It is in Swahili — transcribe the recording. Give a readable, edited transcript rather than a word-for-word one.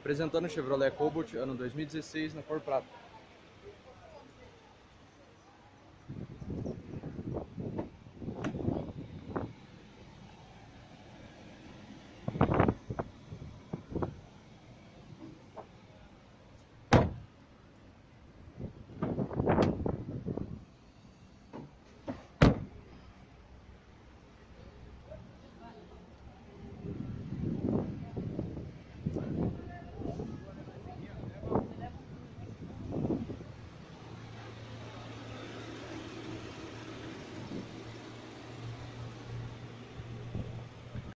Apresentando o Chevrolet Cobalt ano 2016 na cor prata.